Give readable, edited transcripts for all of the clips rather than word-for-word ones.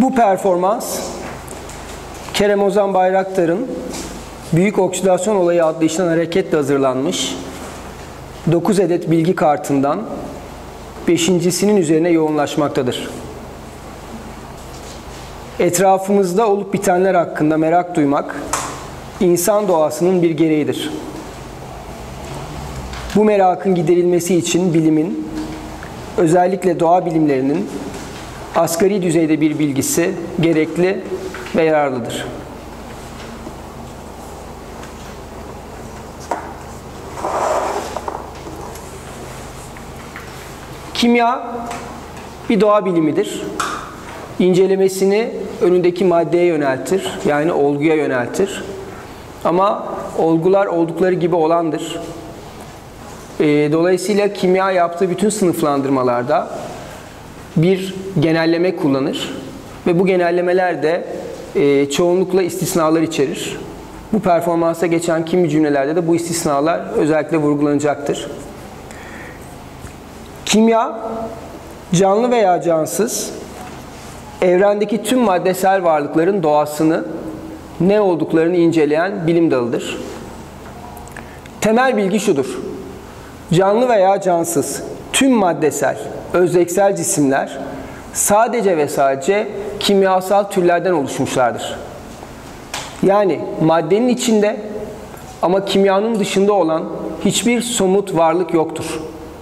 Bu performans Kerem Ozan Bayraktar'ın Büyük Oksidasyon Olayı adlı işten hareketle hazırlanmış 9 adet bilgi kartından 5.'sinin üzerine yoğunlaşmaktadır. Etrafımızda olup bitenler hakkında merak duymak insan doğasının bir gereğidir. Bu merakın giderilmesi için bilimin, özellikle doğa bilimlerinin asgari düzeyde bir bilgisi gerekli ve yararlıdır. Kimya bir doğa bilimidir. İncelemesini önündeki maddeye yöneltir, yani olguya yöneltir. Ama olgular oldukları gibi olandır. Dolayısıyla kimya yaptığı bütün sınıflandırmalarda bir genelleme kullanır ve bu genellemeler de çoğunlukla istisnalar içerir. Bu performansa geçen kimi cümlelerde de bu istisnalar özellikle vurgulanacaktır. Kimya, canlı veya cansız, evrendeki tüm maddesel varlıkların doğasını, ne olduklarını inceleyen bilim dalıdır. Temel bilgi şudur: canlı veya cansız, tüm maddesel, özdeksel cisimler sadece ve sadece kimyasal türlerden oluşmuşlardır. Yani maddenin içinde ama kimyanın dışında olan hiçbir somut varlık yoktur.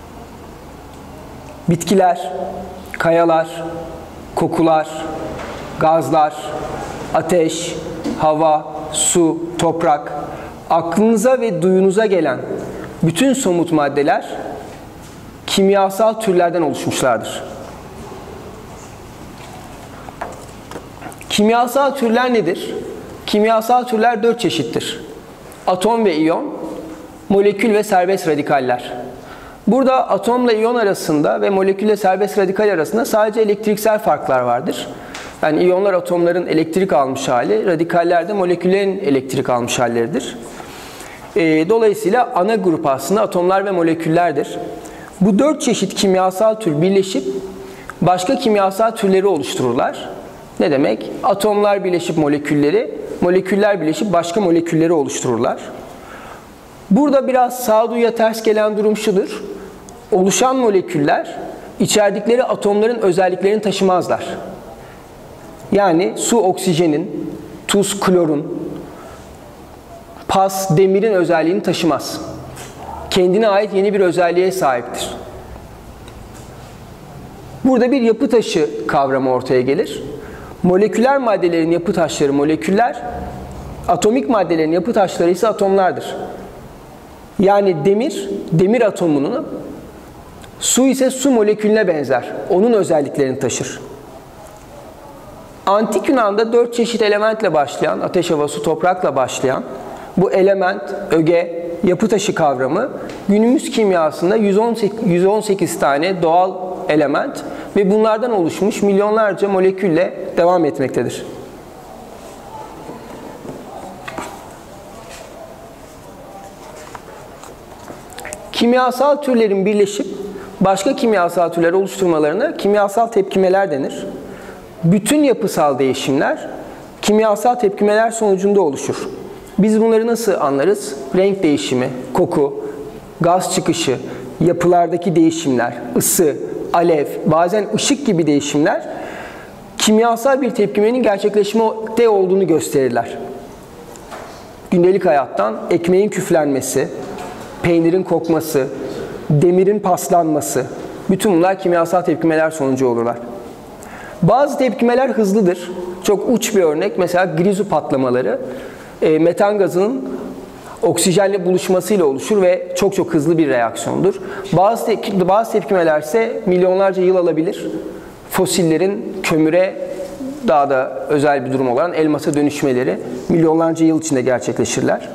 Bitkiler, kayalar, kokular, gazlar, ateş, hava, su, toprak, aklınıza ve duyunuza gelen bütün somut maddeler kimyasal türlerden oluşmuşlardır. Kimyasal türler nedir? Kimyasal türler 4 çeşittir. Atom ve iyon, molekül ve serbest radikaller. Burada atomla iyon arasında ve molekülle serbest radikal arasında sadece elektriksel farklar vardır. Yani iyonlar atomların elektrik almış hali, radikaller de moleküllerin elektrik almış halleridir. Dolayısıyla ana grup aslında atomlar ve moleküllerdir. Bu 4 çeşit kimyasal tür birleşip başka kimyasal türleri oluştururlar. Ne demek? Atomlar birleşip molekülleri, moleküller birleşip başka molekülleri oluştururlar. Burada biraz sağduyuya ters gelen durum şudur: oluşan moleküller içerdikleri atomların özelliklerini taşımazlar. Yani su oksijenin, tuz klorun, pas demirin özelliğini taşımaz. Kendine ait yeni bir özelliğe sahiptir. Burada bir yapı taşı kavramı ortaya gelir. Moleküler maddelerin yapı taşları moleküller, atomik maddelerin yapı taşları ise atomlardır. Yani demir atomunu, su ise su molekülüne benzer. Onun özelliklerini taşır. Antik Yunan'da 4 çeşit elementle başlayan, ateş, hava, su, toprakla başlayan bu element, öge, yapı taşı kavramı günümüz kimyasında 118 tane doğal element ve bunlardan oluşmuş milyonlarca molekülle devam etmektedir. Kimyasal türlerin birleşip başka kimyasal türler oluşturmalarına kimyasal tepkimeler denir. Bütün yapısal değişimler kimyasal tepkimeler sonucunda oluşur. Biz bunları nasıl anlarız? Renk değişimi, koku, gaz çıkışı, yapılardaki değişimler, ısı, alev, bazen ışık gibi değişimler kimyasal bir tepkimenin gerçekleşmekte olduğunu gösterirler. Gündelik hayattan ekmeğin küflenmesi, peynirin kokması, demirin paslanması, bütün bunlar kimyasal tepkimeler sonucu olurlar. Bazı tepkimeler hızlıdır. Çok uç bir örnek mesela grizu patlamaları. Metan gazının oksijenle buluşmasıyla oluşur ve çok hızlı bir reaksiyondur. Bazı tepkimeler ise milyonlarca yıl alabilir. Fosillerin kömüre, daha da özel bir durum olan elmasa dönüşmeleri milyonlarca yıl içinde gerçekleşirler.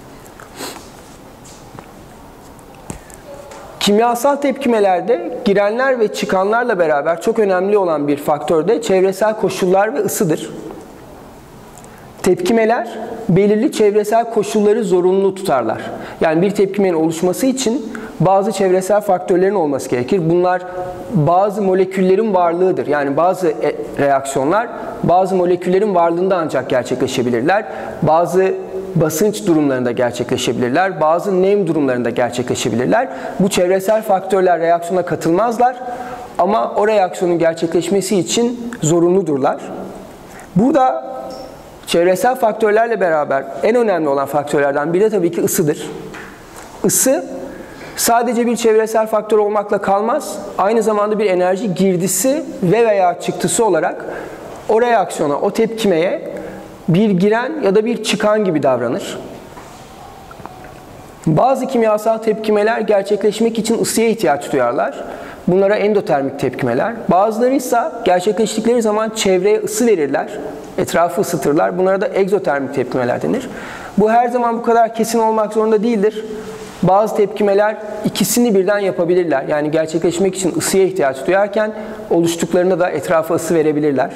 Kimyasal tepkimelerde girenler ve çıkanlarla beraber çok önemli olan bir faktör de çevresel koşullar ve ısıdır. Tepkimeler belirli çevresel koşulları zorunlu tutarlar. Yani bir tepkimenin oluşması için bazı çevresel faktörlerin olması gerekir. Bunlar bazı moleküllerin varlığıdır. Yani bazı reaksiyonlar bazı moleküllerin varlığında ancak gerçekleşebilirler. Bazı basınç durumlarında gerçekleşebilirler. Bazı nem durumlarında gerçekleşebilirler. Bu çevresel faktörler reaksiyona katılmazlar. Ama o reaksiyonun gerçekleşmesi için zorunludurlar. Burada çevresel faktörlerle beraber en önemli olan faktörlerden biri de tabii ki ısıdır. Isı sadece bir çevresel faktör olmakla kalmaz. Aynı zamanda bir enerji girdisi ve veya çıktısı olarak o reaksiyona, o tepkimeye bir giren ya da bir çıkan gibi davranır. Bazı kimyasal tepkimeler gerçekleşmek için ısıya ihtiyaç duyarlar. Bunlara endotermik tepkimeler. Bazıları ise gerçekleştikleri zaman çevreye ısı verirler. Etrafı ısıtırlar. Bunlara da egzotermik tepkimeler denir. Bu her zaman bu kadar kesin olmak zorunda değildir. Bazı tepkimeler ikisini birden yapabilirler. Yani gerçekleşmek için ısıya ihtiyaç duyarken oluştuklarında da etrafa ısı verebilirler.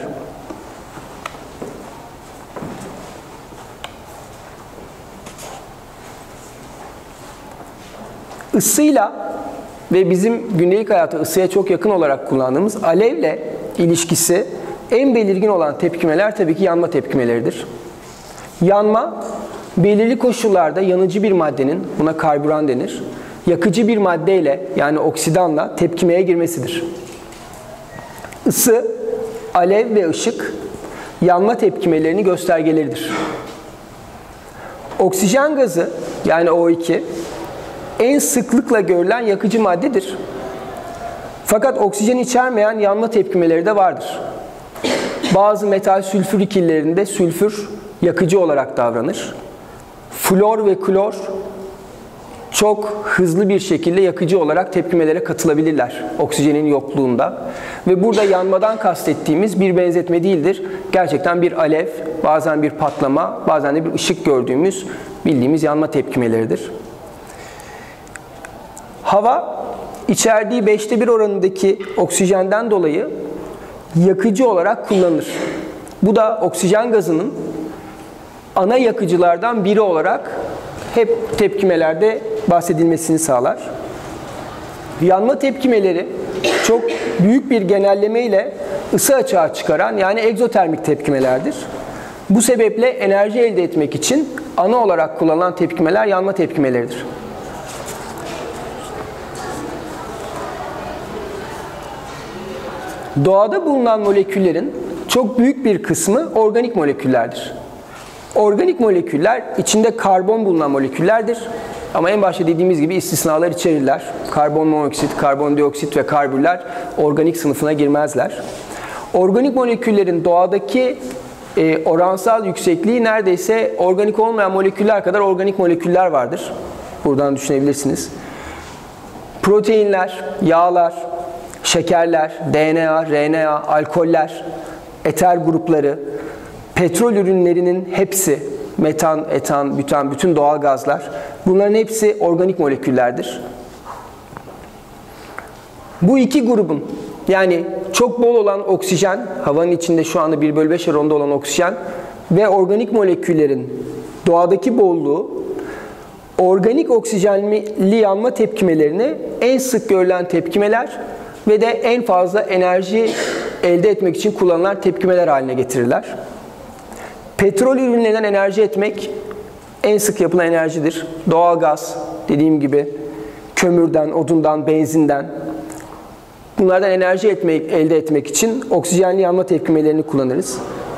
Isıyla ve bizim gündelik hayatta ısıya çok yakın olarak kullandığımız alevle ilişkisi en belirgin olan tepkimeler tabii ki yanma tepkimeleridir. Yanma, belirli koşullarda yanıcı bir maddenin, buna karburan denir, yakıcı bir maddeyle yani oksidanla tepkimeye girmesidir. Isı, alev ve ışık yanma tepkimelerinin göstergeleridir. Oksijen gazı yani O2 en sıklıkla görülen yakıcı maddedir. Fakat oksijen içermeyen yanma tepkimeleri de vardır. Bazı metal sülfür ikililerinde sülfür yakıcı olarak davranır. Flor ve klor çok hızlı bir şekilde yakıcı olarak tepkimelere katılabilirler oksijenin yokluğunda. Ve burada yanmadan kastettiğimiz bir benzetme değildir. Gerçekten bir alev, bazen bir patlama, bazen de bir ışık gördüğümüz bildiğimiz yanma tepkimeleridir. Hava, içerdiği 1/5 oranındaki oksijenden dolayı yakıcı olarak kullanılır. Bu da oksijen gazının ana yakıcılardan biri olarak hep tepkimelerde bahsedilmesini sağlar. Yanma tepkimeleri çok büyük bir genelleme ile ısı açığa çıkaran yani egzotermik tepkimelerdir. Bu sebeple enerji elde etmek için ana olarak kullanılan tepkimeler yanma tepkimeleridir. Doğada bulunan moleküllerin çok büyük bir kısmı organik moleküllerdir. Organik moleküller içinde karbon bulunan moleküllerdir. Ama en başta dediğimiz gibi istisnalar içerirler. Karbon monoksit, karbondioksit ve karbürler organik sınıfına girmezler. Organik moleküllerin doğadaki oransal yüksekliği neredeyse organik olmayan moleküller kadar organik moleküller vardır. Buradan düşünebilirsiniz. Proteinler, yağlar, şekerler, DNA, RNA, alkoller, eter grupları, petrol ürünlerinin hepsi, metan, etan, bütan, bütün doğal gazlar, bunların hepsi organik moleküllerdir. Bu iki grubun, yani çok bol olan oksijen, havanın içinde şu anda 1/5 oranında olan oksijen ve organik moleküllerin doğadaki bolluğu, organik oksijenli yanma tepkimelerini en sık görülen tepkimeler ve de en fazla enerji elde etmek için kullanılan tepkimeler haline getirirler. Petrol ürünlerinden enerji etmek en sık yapılan enerjidir. Doğalgaz, dediğim gibi kömürden, odundan, benzinden. Bunlardan enerji elde etmek için oksijenli yanma tepkimelerini kullanırız.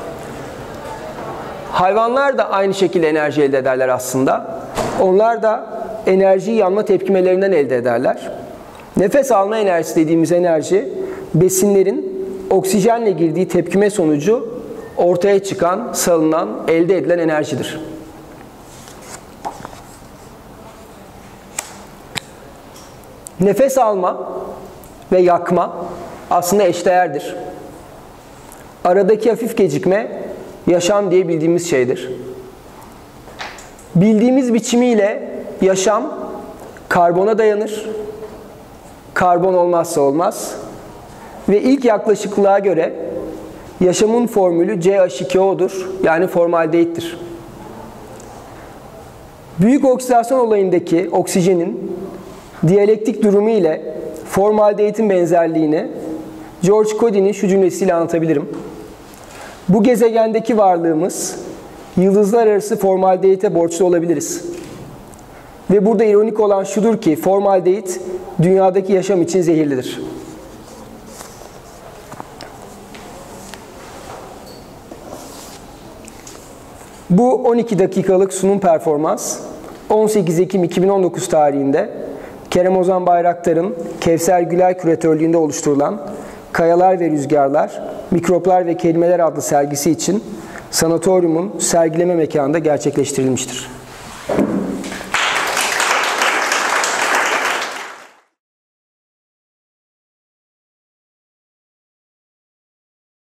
Hayvanlar da aynı şekilde enerji elde ederler aslında. Onlar da enerjiyi yanma tepkimelerinden elde ederler. Nefes alma enerjisi dediğimiz enerji, besinlerin oksijenle girdiği tepkime sonucu ortaya çıkan, salınan, elde edilen enerjidir. Nefes alma ve yakma aslında eşdeğerdir. Aradaki hafif gecikme, yaşam diye bildiğimiz şeydir. Bildiğimiz biçimiyle yaşam karbona dayanır. Karbon olmazsa olmaz. Ve ilk yaklaşıklığa göre yaşamın formülü CH2O'dur. Yani formaldehittir. Büyük oksidasyon olayındaki oksijenin diyalektik durumu ile formaldehidin benzerliğini George Cody'nin şu cümlesiyle anlatabilirim. Bu gezegendeki varlığımız yıldızlar arası formaldehite borçlu olabiliriz. Ve burada ironik olan şudur ki formaldehit dünyadaki yaşam için zehirlidir. Bu 12 dakikalık sunum performans 18 Ekim 2019 tarihinde Kerem Ozan Bayraktar'ın Kevser Gülay küratörlüğünde oluşturulan Kayalar ve Rüzgarlar, Mikroplar ve Kelimeler adlı sergisi için Sanatoryum'un sergileme mekanında gerçekleştirilmiştir.